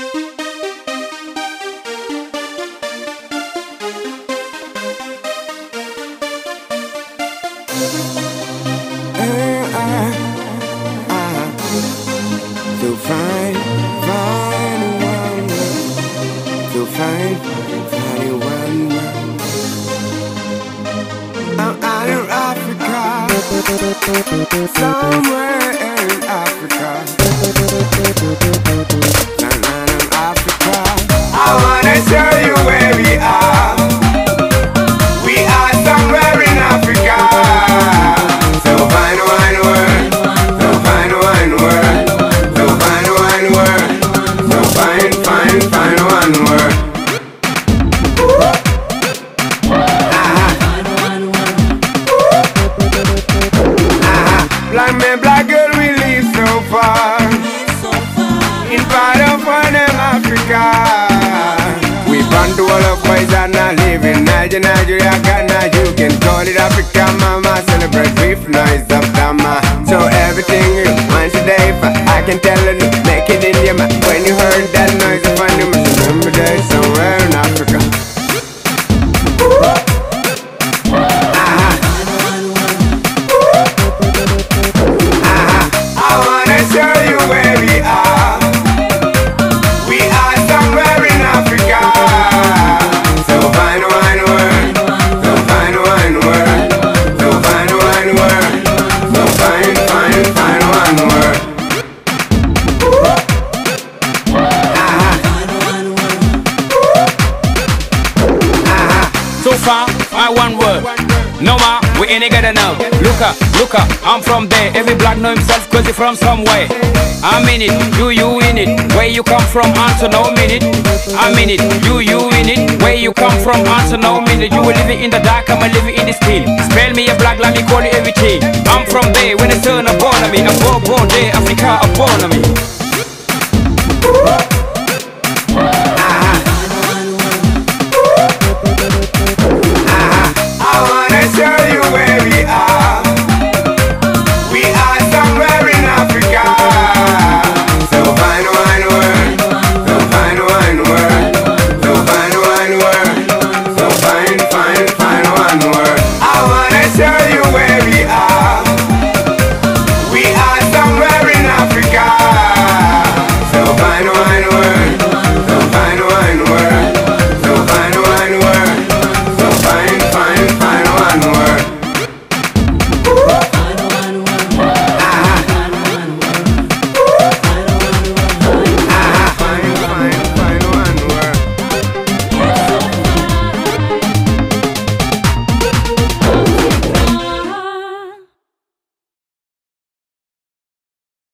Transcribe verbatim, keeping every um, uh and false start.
Feel fine, fine, one, feel fine, fine, one, I'm out of Africa, somewhere in Africa, I'm out of Africa. I wanna show you where we are. We are somewhere in Africa. So find one word, so find one word. Find, find one word. Ah. Ah. Black man, black girl, we live so far in part of one of Africa. We born to all of boys and I live in Nigeria, Nigeria, Ghana. You can call it Africa, mama. Celebrate with noise of Dama. So everything you want today, I can tell you, make it in your mind. When you heard that noise, I find you must remember that it's somewhere in Africa. Ah. Ah. I wanna show you where we are. We are somewhere in Africa. So find one word. So find one word. So find one word. So find, find, find one word. So far, I one word. No more, we ain't got enough. Look up, look up, I'm from there. Every black know himself cause he from somewhere. I'm in it, you, you in it. Where you come from, answer no minute. I'm in it, you, you in it. Where you come from, answer no minute. You were living in the dark, I'm living in the steel. Spell me a black, let me call you everything. I'm from there, when the sun are born on me. I'm born, born there, Africa, are born on me.